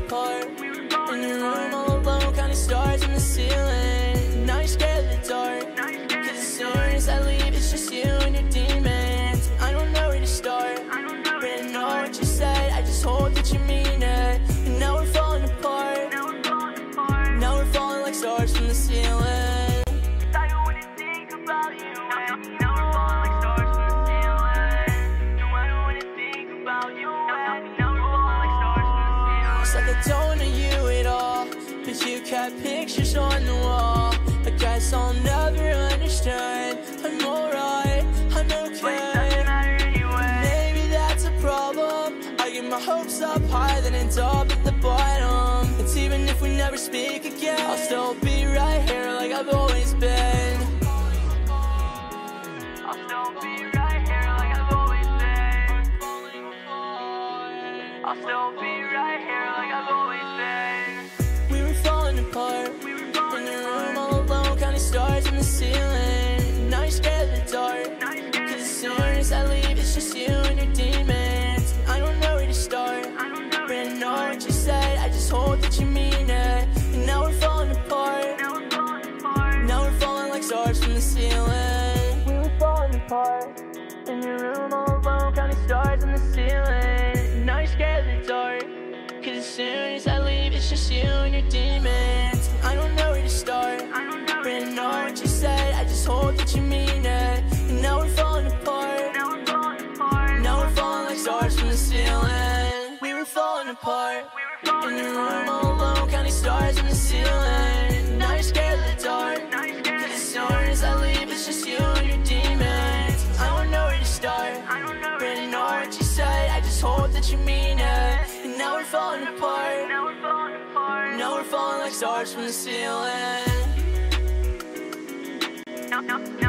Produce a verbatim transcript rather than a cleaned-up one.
apart. In your room all alone, counting stars in the ceiling. Now you're scared of the dark, cause as soon as I leave, it's just you and your demons. I don't know where to start, but I know what you said. I just hope that you mean it. And now we're falling apart. Now we're falling like stars from the ceiling. I don't wanna think about you. Now we're falling like stars from the ceiling. No, I don't wanna think about you. Now we're falling like stars from the ceiling. It's like I don't know you at all, but you kept pictures on the wall. I guess I'll never understand. I'm alright, I'm okay. Maybe that's a problem. I get my hopes up high, then end up at the bottom. It's even if we never speak again, I'll still be right here like I've always been. I'll still be right here like I've always been. I'll still be right here like I've always been. We were falling apart. In your room all alone, counting stars in the ceiling. Now you're scared of the dark, cause as soon as I leave, it's just you and your demons. I don't know where to start, but I know what you said. I just hope that you mean it. And now we're falling apart. Now we're falling like stars from the ceiling. We were falling apart. In your room all alone, counting stars in the ceiling. Now you're scared of the dark, cause as soon as I leave, it's just you and your demons. I don't know where to start, but I know what you said. I just hope that you mean it. And now we're falling apart. Now we're falling like stars from the ceiling. We were falling apart. In your room all alone, counting stars in the ceiling. Now you're scared of the dark, cause as soon as I leave, it's just you and your demons. I don't know where to start, but I know what you said. I just hope that you mean it. And now we're falling apart. Now we're falling like stars from the ceiling. No, no, no.